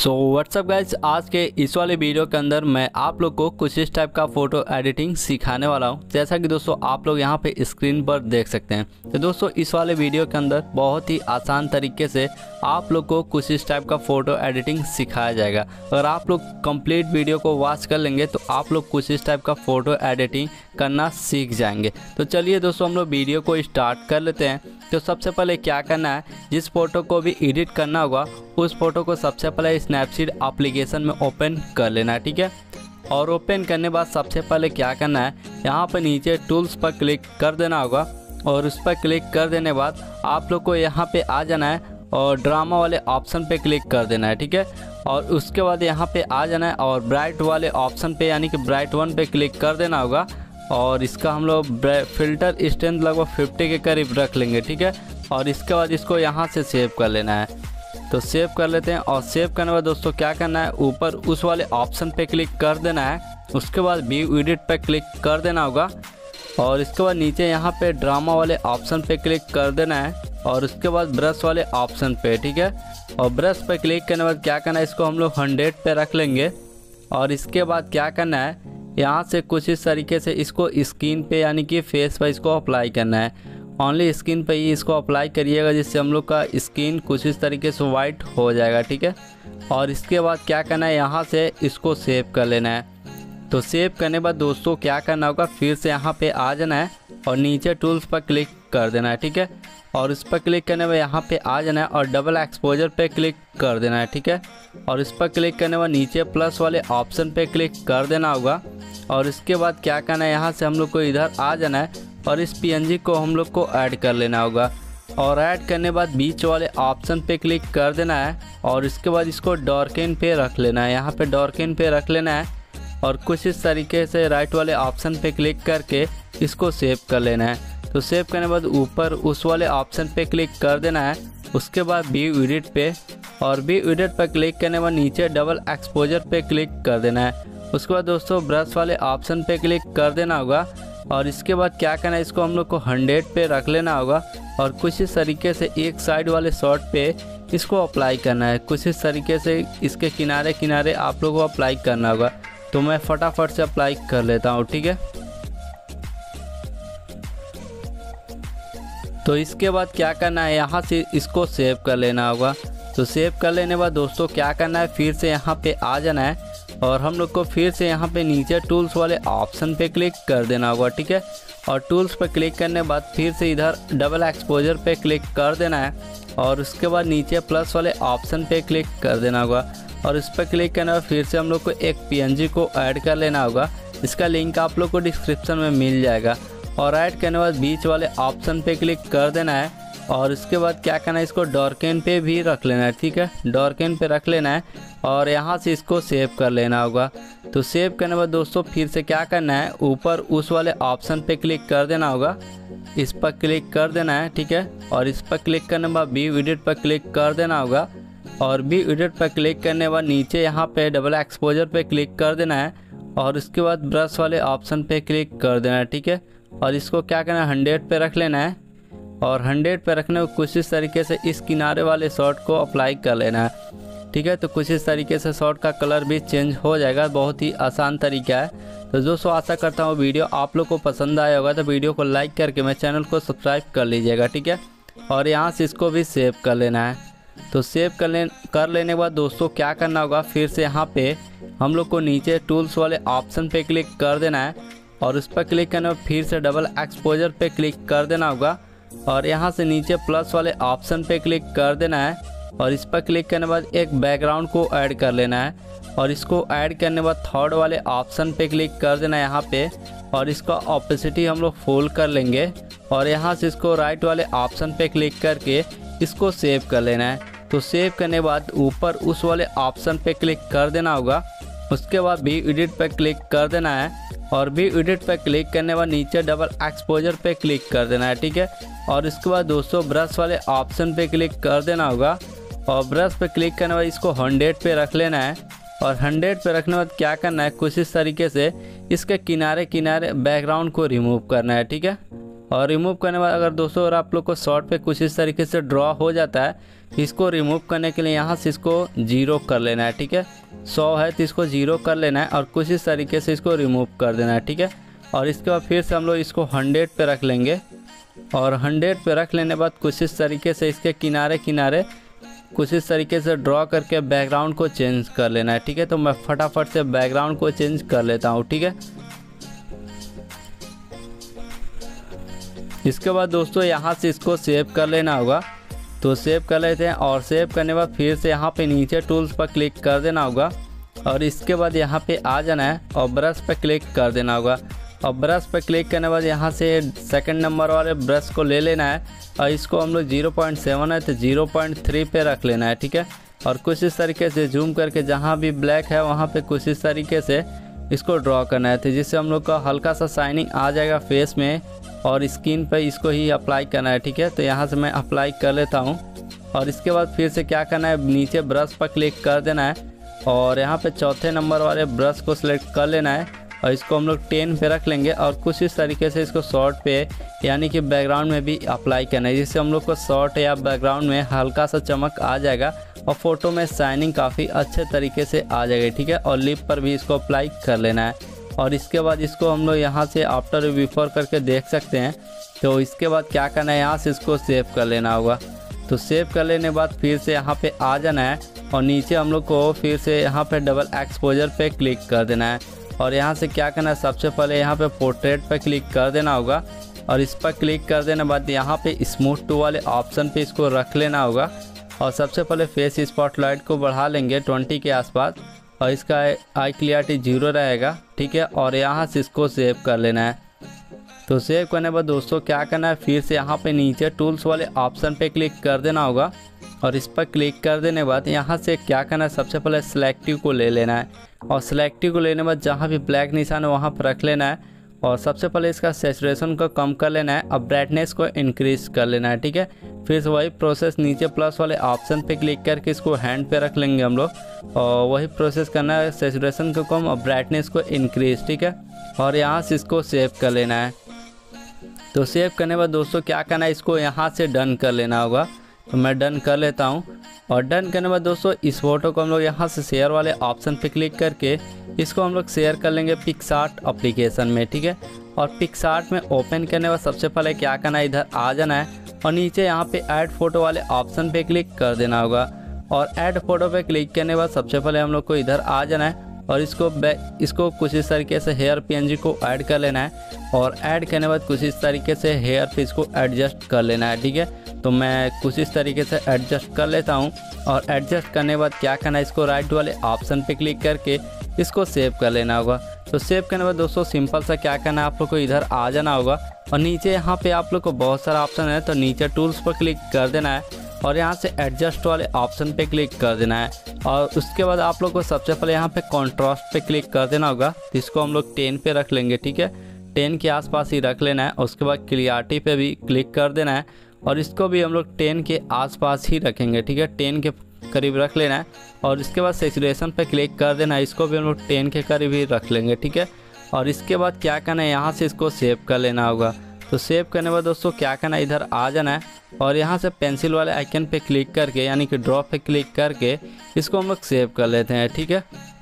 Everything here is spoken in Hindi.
सो व्हाट्सअप गाइज, आज के इस वाले वीडियो के अंदर मैं आप लोग को कुछ इस टाइप का फ़ोटो एडिटिंग सिखाने वाला हूं। जैसा कि दोस्तों आप लोग यहां पे स्क्रीन पर देख सकते हैं। तो दोस्तों इस वाले वीडियो के अंदर बहुत ही आसान तरीके से आप लोग को कुछ इस टाइप का फ़ोटो एडिटिंग सिखाया जाएगा। अगर आप लोग कंप्लीट वीडियो को वॉच कर लेंगे तो आप लोग कुछ इस टाइप का फ़ोटो एडिटिंग करना सीख जाएंगे। तो चलिए दोस्तों हम लोग वीडियो को स्टार्ट कर लेते हैं। तो सबसे पहले क्या करना है, जिस फ़ोटो को भी एडिट करना होगा उस फोटो को सबसे पहले स्नैपसीड एप्लीकेशन में ओपन कर लेना है, ठीक है। और ओपन करने बाद सबसे पहले क्या करना है, यहाँ पर नीचे टूल्स पर क्लिक कर देना होगा और उस पर क्लिक कर देने बाद आप लोग को यहाँ पे आ जाना है और ड्रामा वाले ऑप्शन पे क्लिक कर देना है, ठीक है। और उसके बाद यहाँ पे आ जाना है और ब्राइट वाले ऑप्शन पे यानी कि ब्राइट 1 पे क्लिक कर देना होगा। और इसका हम लोग फिल्टर स्ट्रेंथ लगभग 50 के करीब रख लेंगे, ठीक है। और इसके बाद इसको यहाँ से सेव कर लेना है। तो सेव कर लेते हैं और सेव करने के बाद दोस्तों क्या करना है, ऊपर उस वाले ऑप्शन पे क्लिक कर देना है। उसके बाद व्यू एडिट पे क्लिक कर देना होगा और इसके बाद नीचे यहाँ पे ड्रामा वाले ऑप्शन पे क्लिक कर देना है और उसके बाद ब्रश वाले ऑप्शन पे, ठीक है। और ब्रश पे क्लिक करने के बाद क्या करना है, इसको हम लोग 100 पे रख लेंगे। और इसके बाद क्या करना है, यहाँ से कुछ इस तरीके से इसको स्किन पे यानी कि फेस पर इसको अप्लाई करना है। ओनली स्किन पे ही इसको अप्लाई करिएगा जिससे हम लोग का स्किन कुछ इस तरीके से वाइट हो जाएगा, ठीक है। और इसके बाद क्या करना है, यहाँ से इसको सेव कर लेना है। तो सेव करने के बाद दोस्तों क्या करना होगा, फिर से यहाँ पे आ जाना है और नीचे टूल्स पर क्लिक कर देना है, ठीक है। और इस पर क्लिक करने में यहाँ पे आ जाना है और डबल एक्सपोजर पे क्लिक कर देना है, ठीक है। और इस पर क्लिक करने में नीचे प्लस वाले ऑप्शन पे क्लिक कर देना होगा। और इसके बाद क्या करना है, यहाँ से हम लोग को इधर आ जाना है और इस PNG को हम लोग को ऐड कर लेना होगा। और ऐड करने के बाद बीच वाले ऑप्शन पे क्लिक कर देना है और इसके बाद इसको डार्कन पे रख लेना है। यहाँ पे डार्कन पे रख लेना है और कुछ इस तरीके से राइट वाले ऑप्शन पे क्लिक करके इसको सेव कर लेना है। तो सेव करने के बाद ऊपर उस वाले ऑप्शन पे क्लिक कर देना है। उसके बाद व्यू एडिट पे और व्यू एडिट पर क्लिक करने के बाद नीचे डबल एक्सपोजर पे क्लिक कर देना है। उसके बाद दोस्तों ब्रश वाले ऑप्शन पे क्लिक कर देना होगा और इसके बाद क्या करना है, इसको हम लोग को 100 पे रख लेना होगा और कुछ इस तरीके से एक साइड वाले शॉट पे इसको अप्लाई करना है। कुछ इस तरीके से इसके किनारे किनारे आप लोगों को अप्लाई करना होगा। तो मैं फटाफट से अप्लाई कर लेता हूँ, ठीक है। तो इसके बाद क्या करना है, यहाँ से इसको सेव कर लेना होगा। तो सेव कर लेने के बाद दोस्तों क्या करना है, फिर से यहाँ पे आ जाना है और हम लोग को फिर से यहाँ पे नीचे टूल्स वाले ऑप्शन पे क्लिक कर देना होगा, ठीक है। और टूल्स पे क्लिक करने के बाद फिर से इधर डबल एक्सपोजर पे क्लिक कर देना है और उसके बाद नीचे प्लस वाले ऑप्शन पे क्लिक कर देना होगा। और इस पर क्लिक करने के बाद फिर से हम लोग को एक PNG को ऐड कर लेना होगा। इसका लिंक आप लोग को डिस्क्रिप्शन में मिल जाएगा। और ऐड करने के बाद बीच वाले ऑप्शन पे क्लिक कर देना है और इसके बाद क्या करना है, इसको डार्कन पे भी रख लेना है, ठीक है। डार्कन पे रख लेना है और यहाँ से इसको सेव कर लेना होगा। तो सेव करने के बाद दोस्तों फिर से क्या करना है, ऊपर उस वाले ऑप्शन पे क्लिक कर देना होगा। इस पर क्लिक कर देना है, ठीक है। और इस पर क्लिक करने के बाद व्यू एडिट पर क्लिक कर देना होगा और व्यू एडिट पर क्लिक करने के बाद नीचे यहाँ पे डबल एक्सपोजर पे क्लिक कर देना है और उसके बाद ब्रश वाले ऑप्शन पे क्लिक कर देना है, ठीक है। और इसको क्या करना है, 100 पे रख लेना है और 100 पे रखने को कुछ इस तरीके से इस किनारे वाले शॉट को अप्लाई कर लेना है, ठीक है। तो कुछ इस तरीके से शॉट का कलर भी चेंज हो जाएगा। बहुत ही आसान तरीका है। तो दोस्तों आशा करता हूँ वीडियो आप लोग को पसंद आया होगा। तो वीडियो को लाइक करके मेरे चैनल को सब्सक्राइब कर लीजिएगा, ठीक है। और यहाँ से इसको भी सेव कर लेना है। तो सेव कर लेने के बाद दोस्तों क्या करना होगा, फिर से यहाँ पे हम लोग को नीचे टूल्स वाले ऑप्शन पे क्लिक कर देना है और उस पर क्लिक करने पर फिर से डबल एक्सपोजर पे क्लिक कर देना होगा और यहाँ से नीचे प्लस वाले ऑप्शन पे क्लिक कर देना है और इस पर क्लिक करने के बाद एक बैकग्राउंड को ऐड कर लेना है। और इसको ऐड करने के बाद थर्ड वाले ऑप्शन पे क्लिक कर देना है यहाँ पे और इसका ऑपेसिटी हम लोग फुल कर लेंगे और यहाँ से इसको राइट वाले ऑप्शन पे क्लिक करके इसको सेव कर लेना है। तो सेव करने के बाद ऊपर उस वाले ऑप्शन पे क्लिक कर देना होगा। उसके बाद व्यू एडिट पे क्लिक कर देना है और व्यू एडिट पे क्लिक करने के बाद नीचे डबल एक्सपोजर पे क्लिक कर देना है, ठीक है। और इसके बाद दोस्तों ब्रश वाले ऑप्शन पे क्लिक कर देना होगा और ब्रश पे क्लिक करने के बाद इसको 100 पे रख लेना है। और 100 पे रखने के बाद क्या करना है, कुछ इस तरीके से इसके किनारे किनारे बैकग्राउंड को रिमूव करना है, ठीक है। और रिमूव करने के बाद अगर दोस्तों अगर आप लोग को शॉर्ट पे कुछ इस तरीके से ड्रॉ हो जाता है इसको रिमूव करने के लिए यहाँ से इसको 0 कर लेना है, ठीक है। 100 है तो इसको 0 कर लेना है और कुछ इस तरीके से इसको रिमूव कर देना है, ठीक है। और इसके बाद फिर से हम लोग इसको 100 पे रख लेंगे और 100 पे रख लेने बाद कुछ इस तरीके से इसके किनारे किनारे कुछ इस तरीके से ड्रॉ करके बैकग्राउंड को चेंज कर लेना है, ठीक है। तो मैं फटाफट से बैकग्राउंड को चेंज कर लेता हूँ, ठीक है। इसके बाद दोस्तों यहाँ से इसको सेव कर लेना होगा, तो सेव कर लेते हैं। और सेव करने के बाद फिर से यहाँ पे नीचे टूल्स पर क्लिक कर देना होगा और इसके बाद यहाँ पे आ जाना है और ब्रश पर क्लिक कर देना होगा। और ब्रश पर क्लिक करने के बाद यहाँ से सेकंड नंबर वाले ब्रश को ले लेना है और इसको हम लोग 0.7 है तो 0.3 पे रख लेना है, ठीक है। और कुछ इस तरीके से जूम करके जहाँ भी ब्लैक है वहाँ पे कुछ इस तरीके से इसको ड्रॉ करना है, तो जिससे हम लोग का हल्का सा शाइनिंग आ जाएगा फेस में और स्किन पे इसको ही अप्लाई करना है, ठीक है। तो यहाँ से मैं अप्लाई कर लेता हूँ और इसके बाद फिर से क्या करना है, नीचे ब्रश पर क्लिक कर देना है और यहाँ पे चौथे नंबर वाले ब्रश को सिलेक्ट कर लेना है और इसको हम लोग 10 पे रख लेंगे और कुछ इस तरीके से इसको शॉर्ट पे यानी कि बैकग्राउंड में भी अप्लाई करना है, जिससे हम लोग को शॉर्ट या बैकग्राउंड में हल्का सा चमक आ जाएगा और फोटो में शाइनिंग काफ़ी अच्छे तरीके से आ जाएगी, ठीक है। और लिप पर भी इसको अप्लाई कर लेना है और इसके बाद इसको हम लोग यहाँ से आफ्टर बिफोर करके देख सकते हैं। तो इसके बाद क्या करना है, यहाँ से इसको सेव कर लेना होगा। तो सेव कर लेने के बाद फिर से यहाँ पे आ जाना है और नीचे हम लोग को फिर से यहाँ पे डबल एक्सपोजर पे क्लिक कर देना है और यहाँ से क्या करना है, सबसे पहले यहाँ पे पोर्ट्रेट पे क्लिक कर देना होगा और इस पर क्लिक कर देने बाद यहाँ पे स्मूथ टू वाले ऑप्शन पे इसको रख लेना होगा और सबसे पहले फेस स्पॉटलाइट को बढ़ा लेंगे 20 के आसपास और इसका आई क्लियरिटी 0 रहेगा, ठीक है। और यहाँ से इसको सेव कर लेना है। तो सेव करने के बाद दोस्तों क्या करना है, फिर से यहाँ पे नीचे टूल्स वाले ऑप्शन पे क्लिक कर देना होगा और इस पर क्लिक कर देने के बाद यहाँ से क्या करना है, सबसे पहले सिलेक्टिव को ले लेना है और सिलेक्टिव को लेने के बाद जहाँ भी ब्लैक निशान है वहाँ पर रख लेना है और सबसे पहले इसका सैचुरेशन को कम कर लेना है और ब्राइटनेस को इंक्रीज कर लेना है, ठीक है। फिर से वही प्रोसेस नीचे प्लस वाले ऑप्शन पे क्लिक करके इसको हैंड पे रख लेंगे हम लोग और वही प्रोसेस करना है, सैचुरेशन को कम और ब्राइटनेस को इंक्रीज, ठीक है। और यहाँ से इसको सेव कर लेना है। तो सेव करने के बाद दोस्तों क्या करना है, इसको यहाँ से डन कर लेना होगा। तो मैं डन कर लेता हूँ और डन करने के बाद दोस्तों इस फोटो को हम लोग यहाँ से शेयर वाले ऑप्शन पे क्लिक करके इसको हम लोग शेयर कर लेंगे पिक्सआर्ट एप्लीकेशन में, ठीक है। और पिक्सआर्ट में ओपन करने के बाद सबसे पहले क्या करना है, इधर आ जाना है और नीचे यहाँ पे ऐड फोटो वाले ऑप्शन पे क्लिक कर देना होगा और ऐड फोटो पे क्लिक करने के बाद सबसे पहले हम लोग को इधर आ जाना है और इसको कुछ इस तरीके से हेयर PNG को ऐड कर लेना है और ऐड करने के बाद कुछ इस तरीके से हेयर पे इसको एडजस्ट कर लेना है, ठीक है। तो मैं कुछ इस तरीके से एडजस्ट कर लेता हूँ और एडजस्ट करने के बाद क्या करना है, इसको राइट वाले ऑप्शन पे क्लिक करके इसको सेव कर लेना होगा। तो सेव करने के बाद दोस्तों सिंपल सा क्या करना है, आप लोग को इधर आ जाना होगा और नीचे यहाँ पे आप लोग को बहुत सारा ऑप्शन है, तो नीचे टूल्स पर क्लिक कर देना है और यहाँ से एडजस्ट वाले ऑप्शन पे क्लिक कर देना है और उसके बाद आप लोग को सबसे पहले यहाँ पे कॉन्ट्रास्ट पे क्लिक कर देना होगा। तो इसको हम लोग 10 पे रख लेंगे, ठीक है। 10 के आसपास ही रख लेना है और उसके बाद क्लियरिटी पे भी क्लिक कर देना है और इसको भी हम लोग 10 के आसपास ही रखेंगे, ठीक है। 10 के करीब रख लेना है और इसके बाद सैचुरेशन पे क्लिक कर देना है, इसको भी हम लोग 10 के करीब ही रख लेंगे, ठीक है। और इसके बाद क्या करना है, यहाँ से इसको सेव कर लेना होगा। तो सेव करने के बाद दोस्तों क्या करना है, इधर आ जाना है और यहाँ से पेंसिल वाले आइकन पे क्लिक करके यानी कि ड्रॉ पे क्लिक करके इसको हम लोग सेव कर लेते हैं, ठीक है।